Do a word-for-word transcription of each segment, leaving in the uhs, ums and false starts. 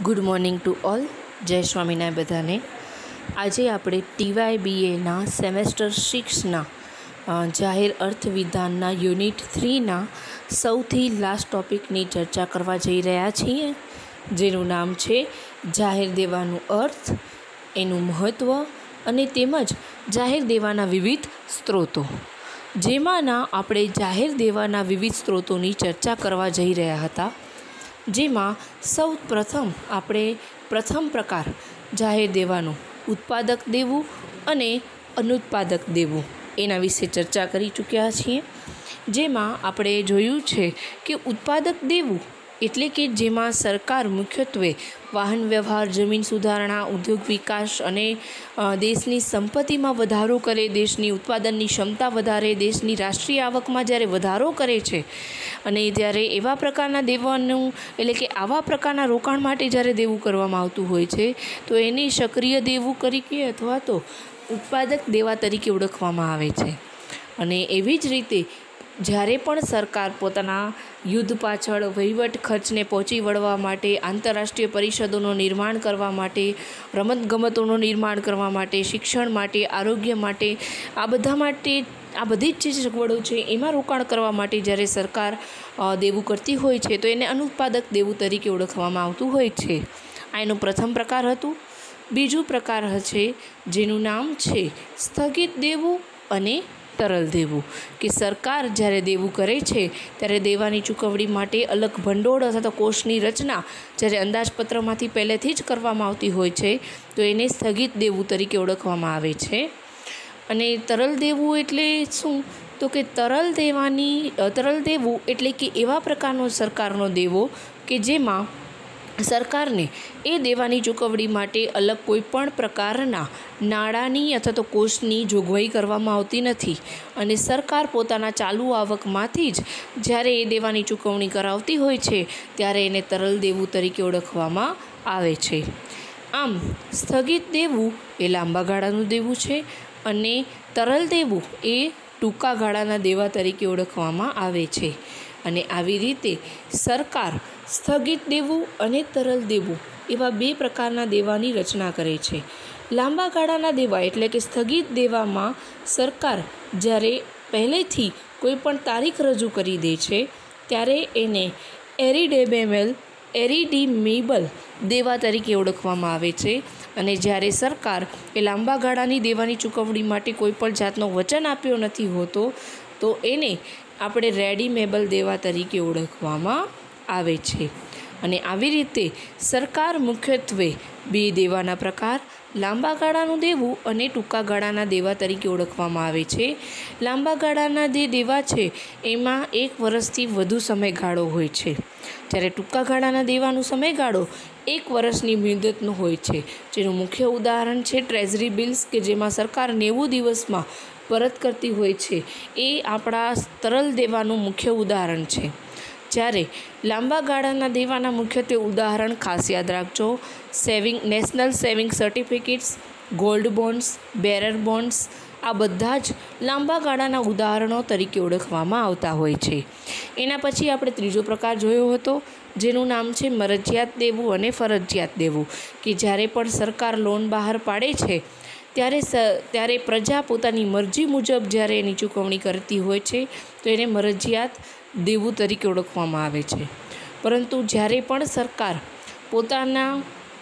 Good morning to all. જય સ્વામિનારાયણ બધાને. આજે આપણે ટીવાય બીએના સેમેસ્ટર સિક્સના જાહેર અર્થવિધાનના યુનિટ થ્રીના સૌથી લાસ્ટ ટૉપિકની ચર્ચા કરવા જઈ રહ્યા છીએ, જેનું નામ છે જાહેર દેવાનું અર્થ, એનું મહત્ત્વ અને તેમજ જાહેર દેવાના વિવિધ સ્ત્રોતો. જેમાંના આપણે જાહેર દેવાના વિવિધ સ્ત્રોતોની ચર્ચા કરવા જઈ રહ્યા હતા. જેમાં સૌ પ્રથમ આપણે પ્રથમ પ્રકાર જાહેર દેવાનું ઉત્પાદક દેવું અને અનુત્પાદક દેવું એના વિશે ચર્ચા કરી ચૂક્યા છીએ. જેમાં આપણે જોયું છે કે ઉત્પાદક દેવું એટલે કે જેમાં સરકાર મુખ્યત્વે વાહન વ્યવહાર, જમીન સુધારણા, ઉદ્યોગ વિકાસ અને દેશની સંપત્તિમાં વધારો કરે, દેશની ઉત્પાદનની ક્ષમતા વધારે, દેશની રાષ્ટ્રીય આવકમાં જ્યારે વધારો કરે છે અને જ્યારે એવા પ્રકારના દેવાનું એટલે કે આવા પ્રકારના રોકાણ માટે જ્યારે દેવું કરવામાં આવતું હોય છે તો એને સક્રિય દેવું તરીકે અથવા તો ઉત્પાદક દેવા તરીકે ઓળખવામાં આવે છે. અને એવી જ રીતે જ્યારે પણ સરકાર પોતાના યુદ્ધ પાછળ વહીવટ ખર્ચને પહોંચી વળવા માટે, આંતરરાષ્ટ્રીય પરિષદોનું નિર્માણ કરવા માટે, રમતગમતોનું નિર્માણ કરવા માટે, શિક્ષણ માટે, આરોગ્ય માટે, આ બધા માટે આ બધી જ જે સગવડો છે એમાં રોકાણ કરવા માટે જ્યારે સરકાર દેવું કરતી હોય છે તો એને અનુત્પાદક દેવું તરીકે ઓળખવામાં આવતું હોય છે. આ એનું પ્રથમ પ્રકાર હતું. બીજું પ્રકાર છે જેનું નામ છે સ્થગિત દેવું અને તરલ દેવું, કે સરકાર જ્યારે દેવું કરે છે ત્યારે દેવાની ચૂકવણી માટે અલગ ભંડોળ અથવા તો કોષની રચના જ્યારે અંદાજપત્રમાંથી પહેલેથી જ કરવામાં આવતી હોય છે તો એને સ્થગિત દેવું તરીકે ઓળખવામાં આવે છે. અને તરલ દેવું એટલે શું? તો કે તરલ દેવાની તરલ દેવું એટલે કે એવા પ્રકારનો સરકારનો દેવો કે જેમાં સરકારને એ દેવાની ચૂકવણી માટે અલગ કોઈ પણ પ્રકારના નાણાંની અથવા તો કોષની જોગવાઈ કરવામાં આવતી નથી અને સરકાર પોતાના ચાલુ આવકમાંથી જ જ્યારે એ દેવાની ચૂકવણી કરાવતી હોય છે ત્યારે એને તરલ દેવું તરીકે ઓળખવામાં આવે છે. આમ સ્થગિત દેવું એ લાંબા ગાળાનું દેવું છે અને તરલ દેવું એ ટૂંકા ગાળાના દેવા તરીકે ઓળખવામાં આવે છે. અને આવી રીતે સરકાર સ્થગિત દેવું અને તરલ દેવું એવા બે પ્રકારના દેવાની રચના કરે છે. લાંબા ગાળાના દેવા એટલે કે સ્થગિત દેવામાં સરકાર જ્યારે પહેલેથી કોઈ પણ તારીખ રજૂ કરી દે છે ત્યારે એને એરિડેમેબલ એરિડીમેબલ દેવા તરીકે ઓળખવામાં આવે છે. અને જ્યારે સરકાર એ લાંબા ગાળાની દેવાની ચૂકવણી માટે કોઈ પણ જાતનો વચન આપ્યો નથી હોતો તો એને આપણે રેડીમેબલ દેવા તરીકે ઓળખવામાં આવે છે. અને આવી રીતે સરકાર મુખ્યત્વે બે દેવાના પ્રકાર લાંબા ગાળાનું દેવું અને ટૂંકા ગાળાના દેવા તરીકે ઓળખવામાં આવે છે. લાંબા ગાળાના જે દેવા છે એમાં એક વર્ષથી વધુ સમયગાળો હોય છે, જ્યારે ટૂંકા ગાળાના દેવાનો સમયગાળો એક વર્ષની મુદતનો હોય છે. જેનું મુખ્ય ઉદાહરણ છે ટ્રેઝરી બિલ્સ, કે જેમાં સરકાર નેવું દિવસમાં પરત કરતી હોય છે. એ આપણા તરલ દેવાનું મુખ્ય ઉદાહરણ છે. જ્યારે લાંબા ગાળાના દેવાના મુખ્યત્વે ઉદાહરણ ખાસ યાદ રાખજો: saving national saving certificates, gold bonds, bearer bonds, આ બધા જ લાંબા ગાળાના ઉદાહરણો તરીકે ઓળખવામાં આવતા હોય છે. એના પછી આપણે ત્રીજો પ્રકાર જોયો હતો જેનું નામ છે મરજિયાત દેવું અને ફરજિયાત દેવું, કે જ્યારે પણ સરકાર લોન બહાર પાડે છે ત્યારે ત્યારે પ્રજા પોતાની મરજી મુજબ જ્યારે એની ચૂકવણી કરતી હોય છે તો એને મરજિયાત દેવું તરીકે ઓળખવામાં આવે છે. પરંતુ જ્યારે પણ સરકાર પોતાના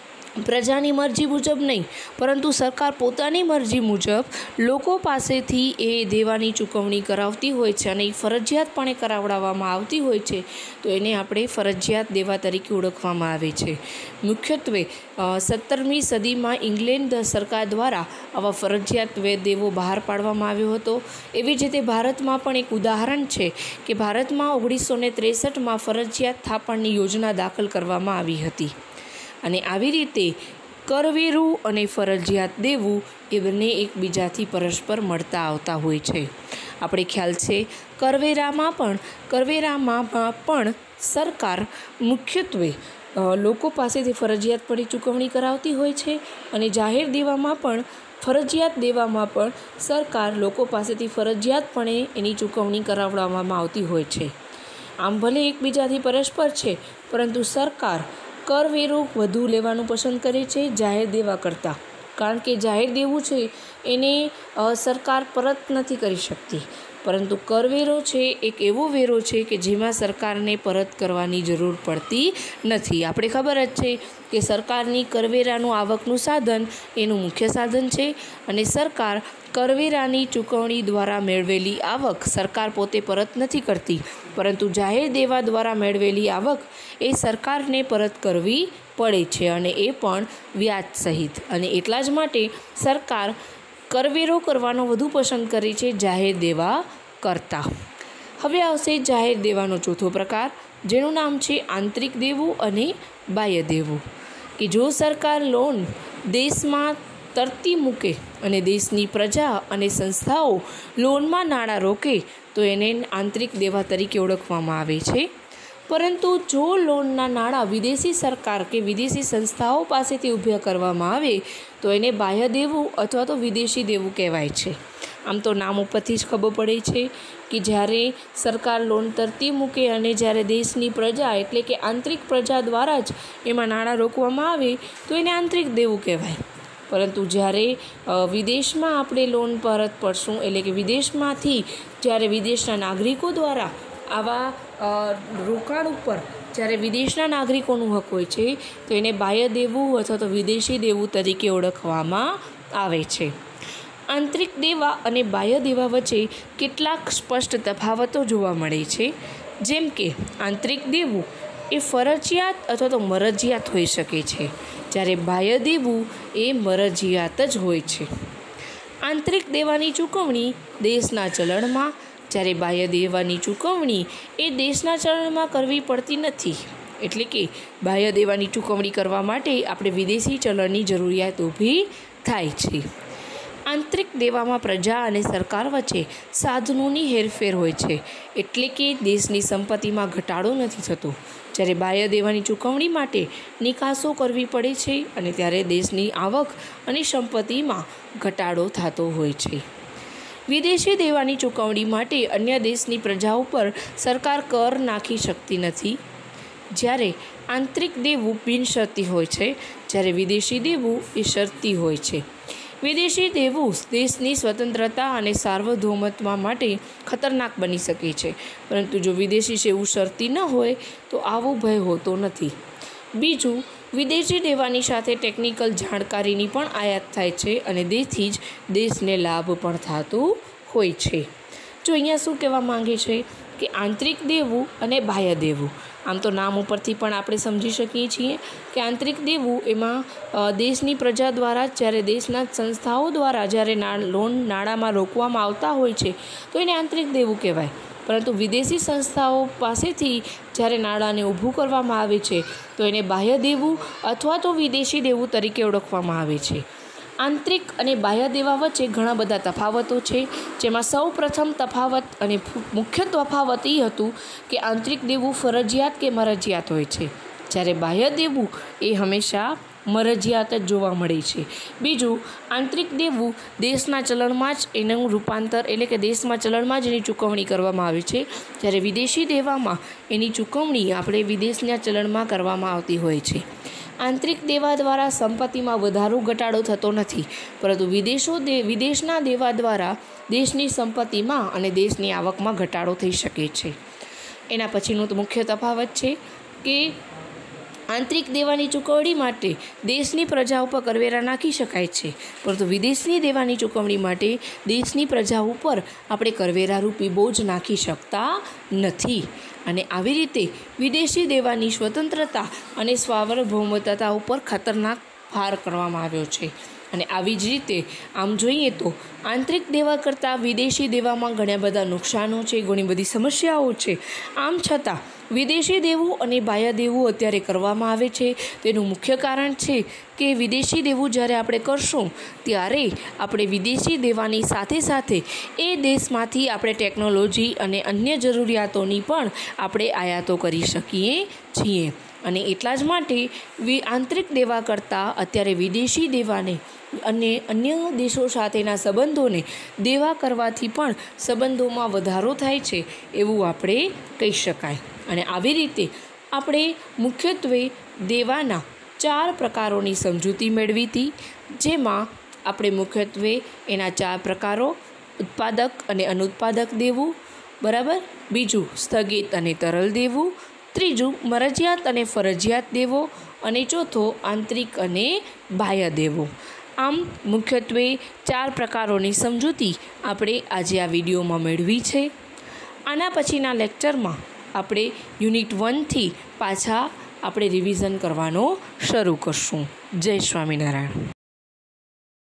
પ્રજાની મરજી મુજબ નહીં પરંતુ સરકાર પોતાની મરજી મુજબ લોકો પાસેથી એ દેવાની ચૂકવણી કરાવતી હોય છે અને એ ફરજિયાતપણે કરાવડાવવામાં આવતી હોય છે તો એને આપણે ફરજિયાત દેવા તરીકે ઓળખવામાં આવે છે. મુખ્યત્વે સત્તરમી સદીમાં ઇંગ્લેન્ડ સરકાર દ્વારા આવા ફરજિયાત દેવો બહાર પાડવામાં આવ્યો હતો. એવી જ રીતે ભારતમાં પણ એક ઉદાહરણ છે કે ભારતમાં ઓગણીસો ને ત્રેસઠમાં ફરજિયાત થાપણની યોજના દાખલ કરવામાં આવી હતી. અને આવી રીતે કરવેરું અને ફરજિયાત દેવું એ બંને એકબીજાથી પરસ્પર મળતા આવતા હોય છે. આપણે ખ્યાલ છે કરવેરામાં પણ કરવેરામાં પણ સરકાર મુખ્યત્વે લોકો પાસેથી ફરજિયાતપણે ચૂકવણી કરાવતી હોય છે અને જાહેર દેવામાં પણ ફરજિયાત દેવામાં પણ સરકાર લોકો પાસેથી ફરજિયાતપણે એની ચૂકવણી કરાવડાવવામાં આવતી હોય છે. આમ ભલે એકબીજાથી પરસ્પર છે પરંતુ સરકાર કરવેરો વધુ લેવાનું પસંદ કરે છે જાહેર દેવા કરતાં, કારણ કે જાહેર દેવું છે એને સરકાર પરત નથી કરી શકતી, પરંતુ કરવેરો છે એક એવો વેરો છે કે જેમાં સરકારને પરત કરવાની જરૂર પડતી નથી. આપણે ખબર જ છે કે સરકારની કરવેરાનું આવકનું સાધન એનું મુખ્ય સાધન છે, અને સરકાર કરવેરાની ચૂકવણી દ્વારા મેળવેલી આવક સરકાર પોતે પરત નથી કરતી, પરંતુ જાહેર દેવા દ્વારા મેળવેલી આવક એ સરકારને પરત કરવી પડે છે, અને એ પણ વ્યાજ સહિત. અને એટલા જ માટે સરકાર કરવેરો કરવાનો વધુ પસંદ કરે છે જાહેર દેવા કરતાં. હવે આવશે જાહેર દેવાનો ચોથો પ્રકાર, જેનું નામ છે આંતરિક દેવું અને બાહ્ય દેવું. કે જો સરકાર લોન દેશમાં તરતી મૂકે અને દેશની પ્રજા અને સંસ્થાઓ લોનમાં નાણાં રોકે તો એને આંતરિક દેવા તરીકે ઓળખવામાં આવે છે. પરંતુ જો લોનના નાણાં વિદેશી સરકાર કે વિદેશી સંસ્થાઓ પાસેથી ઊભા કરવામાં આવે તો એને બાહ્ય દેવું અથવા તો વિદેશી દેવું કહેવાય છે. આમ તો નામ ઉપરથી જ ખબર પડે છે કે જ્યારે સરકાર લોન તરતી મૂકે અને જ્યારે દેશની પ્રજા એટલે કે આંતરિક પ્રજા દ્વારા જ એમાં નાણાં રોકવામાં આવે તો એને આંતરિક દેવું કહેવાય. પરંતુ જ્યારે વિદેશમાં આપણે લોન પરત પડશું એટલે કે વિદેશમાંથી જ્યારે વિદેશના નાગરિકો દ્વારા આવા રોકાણ ઉપર જ્યારે વિદેશના નાગરિકોનું હક હોય છે તો એને બાહ્ય દેવું અથવા તો વિદેશી દેવું તરીકે ઓળખવામાં આવે છે. આંતરિક દેવા અને બાહ્ય દેવા વચ્ચે કેટલાક સ્પષ્ટ તફાવતો જોવા મળે છે. જેમ કે આંતરિક દેવું એ ફરજિયાત અથવા તો મરજિયાત હોઈ શકે છે, જ્યારે બાહ્ય દેવું એ મરજિયાત જ હોય છે. આંતરિક દેવાની ચૂકવણી દેશના ચલણમાં, જ્યારે બાહ્ય દેવાની ચૂકવણી એ દેશના ચલણમાં કરવી પડતી નથી. એટલે કે બાહ્ય દેવાની ચૂકવણી કરવા માટે આપણે વિદેશી ચલણની જરૂરિયાત ઊભી થાય છે. આંતરિક દેવામાં પ્રજા અને સરકાર વચ્ચે સાધનોની હેરફેર હોય છે, એટલે કે દેશની સંપત્તિમાં ઘટાડો નથી થતો. જ્યારે બાહ્ય દેવાની ચૂકવણી માટે નિકાસો કરવી પડે છે અને ત્યારે દેશની આવક અને સંપત્તિમાં ઘટાડો થતો હોય છે. વિદેશી દેવાની ચૂકવણી માટે અન્ય દેશની પ્રજા ઉપર સરકાર કર નાખી શકતી નથી. જ્યારે આંતરિક દેવું બિનશરતી હોય છે, જ્યારે વિદેશી દેવું એ શરતી હોય છે. વિદેશી દેવું દેશની સ્વતંત્રતા અને સાર્વભૌમત્વ માટે ખતરનાક બની શકે છે, પરંતુ જો વિદેશી દેવું શરતી ન હોય તો આવો ભય હોતો નથી. બીજું, વિદેશી દેવાની સાથે ટેકનિકલ જાણકારીની પણ આયાત થાય છે અને તેથી જ દેશને લાભ પણ થતો હોય છે. જો અહીંયા શું કહેવા માંગે છે કે આંતરિક દેવું અને બાહ્ય દેવું, આમ તો નામ ઉપરથી પણ આપણે સમજી શકીએ છીએ કે આંતરિક દેવું એમાં દેશની પ્રજા દ્વારા જ્યારે દેશના સંસ્થાઓ દ્વારા જ્યારે લોન નાણાંમાં રોકવામાં આવતા હોય છે તો એને આંતરિક દેવું કહેવાય. પરંતુ વિદેશી સંસ્થાઓ પાસેથી જ્યારે નાણાંને ઊભું કરવામાં આવે છે તો એને બાહ્ય દેવું અથવા તો વિદેશી દેવું તરીકે ઓળખવામાં આવે છે. આંતરિક અને બાહ્ય દેવા વચ્ચે ઘણા બધા તફાવતો છે, જેમાં સૌ પ્રથમ તફાવત અને મુખ્ય તફાવત એ હતું કે આંતરિક દેવું ફરજિયાત કે મરજિયાત હોય છે, જ્યારે બાહ્ય દેવું એ હંમેશા મરજિયાત જ જોવા મળે છે. બીજું, આંતરિક દેવું દેશના ચલણમાં જ એનું રૂપાંતર એટલે કે દેશમાં ચલણમાં જ એની ચૂકવણી કરવામાં આવે છે, જ્યારે વિદેશી દેવામાં એની ચૂકવણી આપણે વિદેશના ચલણમાં કરવામાં આવતી હોય છે. આંતરિક દેવા દ્વારા સંપત્તિમાં વધારો ઘટાડો થતો નથી, પરંતુ વિદેશો દે વિદેશના દેવા દ્વારા દેશની સંપત્તિમાં અને દેશની આવકમાં ઘટાડો થઈ શકે છે. એના પછીનો તો મુખ્ય તફાવત છે કે આંતરિક દેવાની ચૂકવણી માટે દેશની પ્રજા ઉપર કરવેરા નાખી શકાય છે, પરંતુ વિદેશની દેવાની ચૂકવણી માટે દેશની પ્રજા ઉપર આપણે કરવેરારૂપી બોજ નાખી શકતા નથી. અને આવી રીતે વિદેશી દેવાની સ્વતંત્રતા અને સાર્વભૌમત્વતા ઉપર ખતરનાક ભાર કરવામાં આવ્યો છે. અને આવી જ રીતે આમ જોઈએ તો આંતરિક દેવા કરતાં વિદેશી દેવામાં ઘણા બધા નુકસાનો છે, ઘણી બધી સમસ્યાઓ છે. આમ છતાં વિદેશી દેવું અને બાહ્ય દેવું અત્યારે કરવામાં આવે છે. તેનું મુખ્ય કારણ છે કે વિદેશી દેવું જ્યારે આપણે કરશું ત્યારે આપણે વિદેશી દેવાની સાથે સાથે એ દેશમાંથી આપણે ટેકનોલોજી અને અન્ય જરૂરિયાતોની પણ આપણે આયાતો કરી શકીએ છીએ. અને એટલા જ માટે આંતરિક દેવા કરતાં અત્યારે વિદેશી દેવાને અને અન્ય દેશો સાથેના સંબંધોને દેવા કરવાથી પણ સંબંધોમાં વધારો થાય છે એવું આપણે કહી શકાય. અને આવી રીતે આપણે મુખ્યત્વે દેવાના ચાર પ્રકારોની સમજૂતી મેળવી હતી, જેમાં આપણે મુખ્યત્વે એના ચાર પ્રકારો ઉત્પાદક અને અનુત્પાદક દેવું, બરાબર, બીજું સ્થગિત અને તરલ દેવું, ત્રીજું મરજિયાત અને ફરજિયાત દેવો, અને ચોથો આંતરિક અને બાહ્ય દેવો. આમ મુખ્યત્વે ચાર પ્રકારોની સમજૂતી આપણે આજે આ વિડીયોમાં મેળવી છે. આના પછીના લેક્ચરમાં આપણે યુનિટ વનથી પાછા આપણે રિવિઝન કરવાનો શરૂ કરશું. જય સ્વામિનારાયણ.